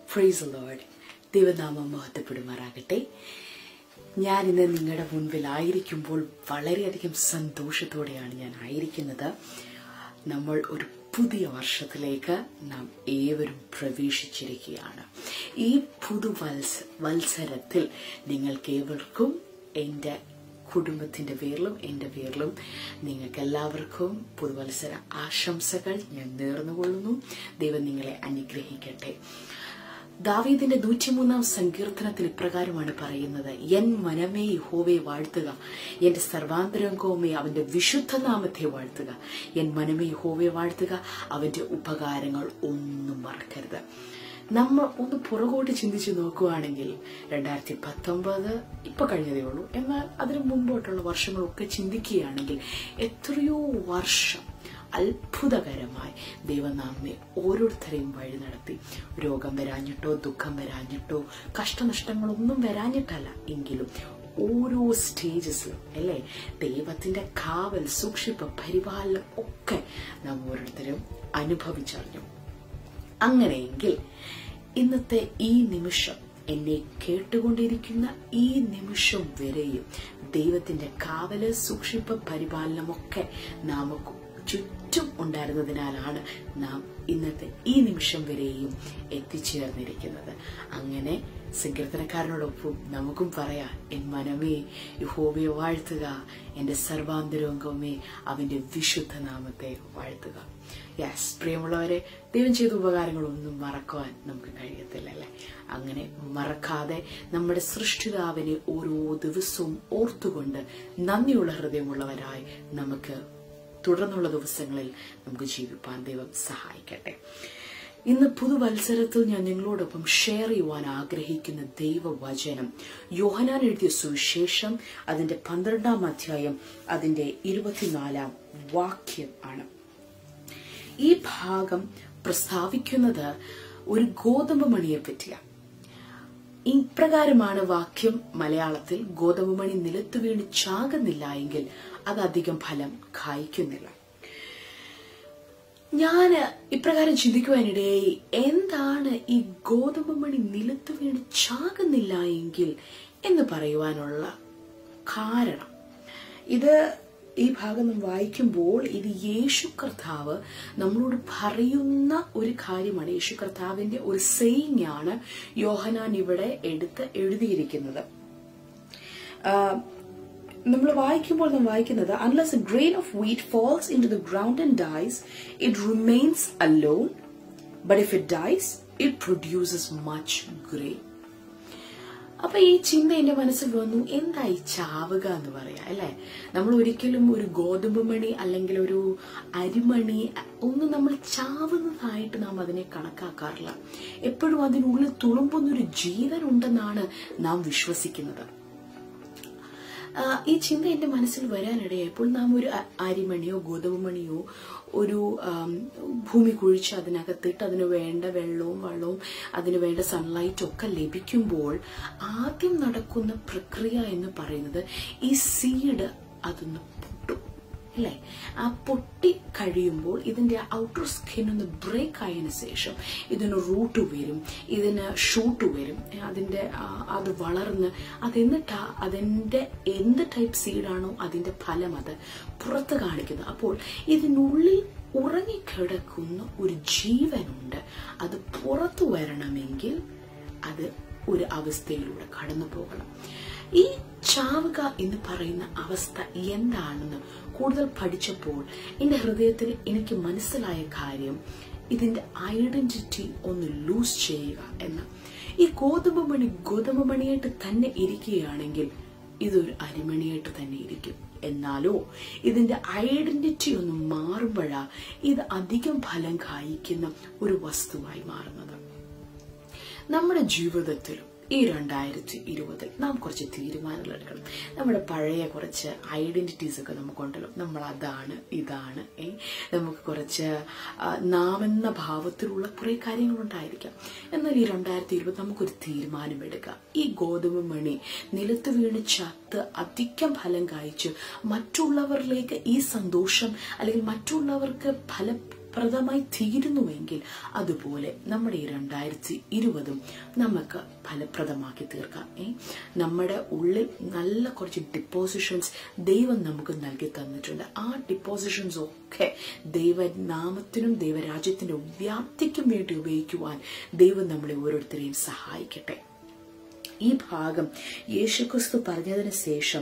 Praise the Lord. ദൈവനാമം മഹത്വപ്പെടുമാറാകട്ടെ. ഞാനിന്ന് നിങ്ങളുടെ മുൻപിലായിരിക്കുമ്പോൾ വളരെയധികം സന്തോഷത്തോടെയാണ് ഞാൻ ആയിരിക്കുന്നത്. നമ്മൾ ഒരു പുതിയ വർഷത്തിലേക്ക് നാം ഏവരും പ്രവേശിച്ചിരിക്കുകയാണ്. ഈ പുതുവത്സരത്തിൽ നിങ്ങൾക്കേവർക്കും എൻ്റെ കുടുംബത്തിൻ്റെ പേരിലും എൻ്റെ പേരിലും നിങ്ങൾക്ക് എല്ലാവർക്കും പുതുവത്സര ആശംസകൾ ഞാൻ നേർന്നുകൊള്ളുന്നു. ദൈവം നിങ്ങളെ അനുഗ്രഹിക്കട്ടെ. ദാവീദിന്റെ 103 സങ്കീർത്തനത്തിൽ ഇപ്രകാരമാണ് പറയുന്നത്: എൻ മനമേ യഹോവയെ വാഴ്ത്തുക, എന്റെ സർവാന്തരംഗവുമേ അവന്റെ വിശുദ്ധ നാമത്തെ വാഴ്ത്തുക. എൻ മനമേ യഹോവയെ വാഴ്ത്തുക, അവന്റെ ഉപകാരങ്ങൾ ഒന്നും മറക്കരുത്. നമ്മൾ ഒന്ന് പുറകോട്ട് ചിന്തിച്ചു നോക്കുകയാണെങ്കിൽ 2019 ഇപ്പൊ കഴിഞ്ഞതേ ഉള്ളൂ, എന്നാൽ അതിനു മുമ്പോട്ടുള്ള വർഷങ്ങളൊക്കെ ചിന്തിക്കുകയാണെങ്കിൽ എത്രയോ വർഷം അത്ഭുതകരമായി ദൈവം നമ്മെ ഓരോരുത്തരെയും വഴി നടത്തി. രോഗം വരാഞ്ഞിട്ടോ, ദുഃഖം വരാഞ്ഞിട്ടോ, കഷ്ടനഷ്ടങ്ങളൊന്നും വരാഞ്ഞിട്ടല്ല, എങ്കിലും ഓരോ സ്റ്റേജസിലും അല്ലേ ദൈവത്തിന്റെ കാവൽ, സൂക്ഷിപ്പ്, പരിപാലനം ഒക്കെ നാം ഓരോരുത്തരും അനുഭവിച്ചറിഞ്ഞു. അങ്ങനെയെങ്കിൽ ഇന്നത്തെ ഈ നിമിഷം, എന്നെ കേട്ടുകൊണ്ടിരിക്കുന്ന ഈ നിമിഷം വരെയും ദൈവത്തിന്റെ കാവല്, സൂക്ഷിപ്പ്, പരിപാലനമൊക്കെ നമുക്ക് ചുറ്റും ഉണ്ടായിരുന്നതിനാലാണ് നാം ഇന്നത്തെ ഈ നിമിഷം വരെയും എത്തിച്ചേർന്നിരിക്കുന്നത്. അങ്ങനെ സങ്കീർത്തനക്കാരനോടൊപ്പം നമുക്കും പറയാം: എൻ മനമേ യഹോവയെ വാഴ്ത്തുക, എന്റെ സർവാന്തരംഗമേ അവന്റെ വിശുദ്ധ നാമത്തെ വാഴ്ത്തുക. യെസ്, പ്രിയമുള്ളവരെ, ദൈവം ചെയ്ത ഉപകാരങ്ങളൊന്നും മറക്കുവാൻ നമുക്ക് കഴിയത്തില്ല അല്ലേ? അങ്ങനെ മറക്കാതെ നമ്മുടെ സൃഷ്ടിതാവിനെ ഓരോ ദിവസവും ഓർത്തുകൊണ്ട് നന്ദിയുള്ള ഹൃദയമുള്ളവരായി നമുക്ക് തുടർന്നുള്ള ദിവസങ്ങളിൽ നമുക്ക് ജീവിപ്പാൻ ദൈവം സഹായിക്കട്ടെ. ഇന്ന് പുതുവത്സരത്തിൽ ഞാൻ നിങ്ങളോടൊപ്പം ഷെയർ ചെയ്യുവാൻ ആഗ്രഹിക്കുന്ന ദൈവവചനം യോഹന്നാൻ എഴുതിയ സുവിശേഷം അതിന്റെ 12-ാം അധ്യായം അതിന്റെ 24-ാം വാക്യം ആണ്. ഈ ഭാഗം പ്രസ്താവിക്കുന്നത് ഒരു ഗോതമ്പ് മണിയെ പറ്റിയാണ്. ഇപ്രകാരമാണ് വാക്യം മലയാളത്തിൽ: ഗോതമ്പ് മണി നിലത്തു വീണ് ചാകുന്നില്ല എങ്കിൽ അത് അധികം ഫലം കായ്ക്കുന്നില്ല. ഞാൻ ഇപ്രകാരം ചിന്തിക്കുവാനിടയായി, എന്താണ് ഈ ഗോതമ്പ് മണി നിലത്തു വീണ് ചാകുന്നില്ല എങ്കിൽ എന്ന് പറയുവാനുള്ള കാരണം? ഈ ഭാഗം നാം വായിക്കുമ്പോൾ ഇത് യേശു കർത്താവ് നമ്മളോട് പറയുന്ന ഒരു കാര്യമാണ്. യേശു കർത്താവിന്റെ ഒരു സെയിങ് ആണ് യോഹന്നാൻ ഇവിടെ എഴുതിയിരിക്കുന്നത്. നമ്മൾ വായിക്കുമ്പോൾ നാം വായിക്കുന്നത്: unless a grain of wheat falls into the ground and dies, it remains alone, but if it dies, it produces much grain. അപ്പൊ ഈ ചിന്ത എന്റെ മനസ്സിൽ വന്നു, എന്താ ഈ ചാവുക എന്ന് പറയാ അല്ലെ? നമ്മൾ ഒരിക്കലും ഒരു ഗോതമ്പ് മണി അല്ലെങ്കിൽ ഒരു അരിമണി ഒന്നും നമ്മൾ ചാവുന്നതായിട്ട് നാം അതിനെ കണക്കാക്കാറില്ല. എപ്പോഴും അതിനുള്ളിൽ തുളുമ്പുന്നൊരു ജീവൻ ഉണ്ടെന്നാണ് നാം വിശ്വസിക്കുന്നത്. ഈ ചിന്ത എന്റെ മനസ്സിൽ വരാനിടയായപ്പോൾ നാം ഒരു അരിമണിയോ ഗോതമ്പ് മണിയോ ഒരു ഭൂമി കുഴിച്ച് അതിനകത്തിട്ട് അതിന് വേണ്ട വെള്ളവും വള്ളവും അതിന് വേണ്ട സൺലൈറ്റും ഒക്കെ ലഭിക്കുമ്പോൾ ആദ്യം നടക്കുന്ന പ്രക്രിയ എന്ന് പറയുന്നത് ഈ സീഡ് അതൊന്ന് പൊട്ടും അല്ലെ? ആ പൊട്ടി കഴിയുമ്പോൾ ഇതിന്റെ ഔട്ടർ സ്കിൻ ഒന്ന് ബ്രേക്ക് ആയതിനു ശേഷം ഇതിന് റൂട്ട് വരും, ഇതിന് ഷൂട്ട് വരും, അത് വളർന്ന് അതെന്നിട്ടാ അതിന്റെ എന്ത് ടൈപ്പ് സീഡാണോ അതിന്റെ ഫലം അത് പുറത്ത് കാണിക്കുന്നത്. അപ്പോൾ ഇതിനുള്ളിൽ ഉറങ്ങിക്കിടക്കുന്ന ഒരു ജീവനുണ്ട്. അത് പുറത്തു വരണമെങ്കിൽ അത് ഒരു അവസ്ഥയിലൂടെ കടന്നു പോകണം. ഈ ചാവുക എന്ന് പറയുന്ന അവസ്ഥ എന്താണെന്ന് കൂടുതൽ പഠിച്ചപ്പോൾ എന്റെ ഹൃദയത്തിൽ എനിക്ക് മനസ്സിലായ കാര്യം, ഇതിന്റെ ഐഡന്റിറ്റി ഒന്ന് ലൂസ് ചെയ്യുക എന്ന. ഈ ഗോതമ്പ് മണിയായിട്ട് തന്നെ ഇരിക്കുകയാണെങ്കിൽ ഇതൊരു അരിമണിയായിട്ട് തന്നെ ഇരിക്കും. എന്നാലോ ഇതിന്റെ ഐഡന്റിറ്റി ഒന്ന് മാറുമ്പോഴാ ഇത് അധികം ഫലം കായ്ക്കുന്ന ഒരു വസ്തുവായി മാറുന്നത്. നമ്മുടെ ജീവിതത്തിലും ഈ 2020 നാം കുറച്ച് തീരുമാനങ്ങൾ എടുക്കണം. നമ്മുടെ പഴയ കുറച്ച് ഐഡന്റിറ്റീസ് ഒക്കെ നമുക്കുണ്ടല്ലോ, നമ്മൾ അതാണ് ഇതാണ്, നമുക്ക് കുറച്ച് നാം എന്ന ഭാവത്തിലുള്ള കുറെ കാര്യങ്ങളുണ്ടായിരിക്കാം. എന്നാൽ ഈ 2020 നമുക്കൊരു തീരുമാനമെടുക്കാം. ഈ ഗോതമ്പ് മണി നിലത്ത് വീണ് ചത്ത് അധികം ഫലം കായ്ച്ച് മറ്റുള്ളവരിലേക്ക് ഈ സന്തോഷം അല്ലെങ്കിൽ മറ്റുള്ളവർക്ക് ഫലപ്രദമായി തീരുന്നുവെങ്കിൽ അതുപോലെ നമ്മുടെ ഈ 2020 നമുക്ക് ഫലപ്രദമാക്കി തീർക്കാം. നമ്മുടെ ഉള്ളിൽ നല്ല കുറച്ച് ഡിപ്പോസിഷൻസ് ദൈവം നമുക്ക് നൽകി തന്നിട്ടുണ്ട്. ആ ഡിപ്പോസിഷൻസ് ഒക്കെ ദൈവനാമത്തിനും ദൈവരാജ്യത്തിന്റെ വ്യാപ്തിക്കും വേണ്ടി ഉപയോഗിക്കുവാൻ ദൈവം നമ്മളെ ഓരോരുത്തരെയും സഹായിക്കട്ടെ. ഈ ഭാഗം യേശുക്രിസ്തു പറഞ്ഞതിന് ശേഷം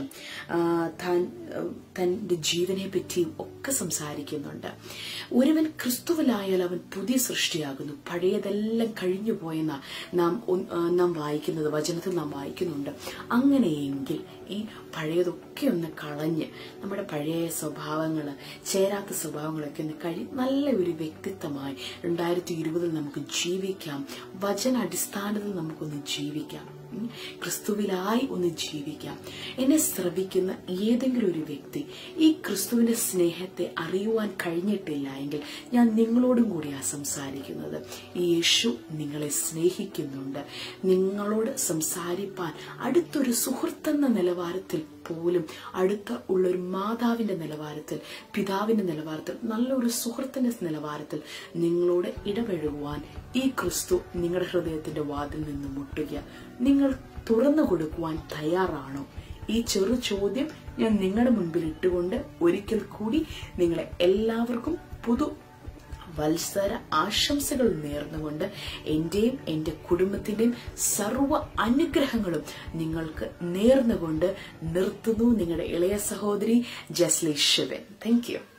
തന്റെ ജീവനെ പറ്റിയും ഒക്കെ സംസാരിക്കുന്നുണ്ട്. ഒരുവൻ ക്രിസ്തുവിലായാൽ അവൻ പുതിയ സൃഷ്ടിയാകുന്നു, പഴയതെല്ലാം കഴിഞ്ഞു പോയെന്ന നാം വായിക്കുന്നത്, വചനത്തിൽ നാം വായിക്കുന്നുണ്ട്. അങ്ങനെയെങ്കിൽ ഈ പഴയതൊക്കെ ഒന്ന് കളഞ്ഞ് നമ്മുടെ പഴയ സ്വഭാവങ്ങൾ, ചേരാത്ത സ്വഭാവങ്ങളൊക്കെ ഒന്ന് നല്ല ഒരു വ്യക്തിത്വമായി 2020 നമുക്ക് ജീവിക്കാം. വചനാടിസ്ഥാനത്തിൽ നമുക്കൊന്ന് ജീവിക്കാം, ക്രിസ്തുവിലായി ഒന്ന് ജീവിക്കാം. എന്നെ ശ്രവിക്കുന്ന ഏതെങ്കിലും ഒരു വ്യക്തി ഈ ക്രിസ്തുവിന്റെ സ്നേഹത്തെ അറിയുവാൻ കഴിഞ്ഞിട്ടില്ല എങ്കിൽ ഞാൻ നിങ്ങളോടും കൂടിയാ സംസാരിക്കുന്നത്. യേശു നിങ്ങളെ സ്നേഹിക്കുന്നുണ്ട്. നിങ്ങളോട് സംസാരിപ്പാൻ അടുത്തൊരു സുഹൃത്തെന്ന നിലവാരത്തിൽ പോലും, അടുത്ത ഉള്ളൊരു മാതാവിന്റെ നിലവാരത്തിൽ, പിതാവിന്റെ നിലവാരത്തിൽ, നല്ലൊരു സുഹൃത്തിന്റെ നിലവാരത്തിൽ നിങ്ങളോട് ഇടപഴകുവാൻ ഈ ക്രിസ്തു നിങ്ങളുടെ ഹൃദയത്തിന്റെ വാതിൽ നിന്ന് മുട്ടുക. നിങ്ങൾ തുറന്നു കൊടുക്കുവാൻ തയ്യാറാണോ? ഈ ചെറു ചോദ്യം ഞാൻ നിങ്ങളുടെ മുൻപിൽ ഇട്ടുകൊണ്ട് ഒരിക്കൽ കൂടി നിങ്ങളെ എല്ലാവർക്കും വത്സര ആശംസകൾ നേർന്നുകൊണ്ട് എന്റെയും എന്റെ കുടുംബത്തിന്റെയും സർവ്വ അനുഗ്രഹങ്ങളും നിങ്ങൾക്ക് നേർന്നുകൊണ്ട് നിർത്തുന്നു. നിങ്ങളുടെ ഇളയ സഹോദരി ജസ്ലി ശിവൻ. Thank you.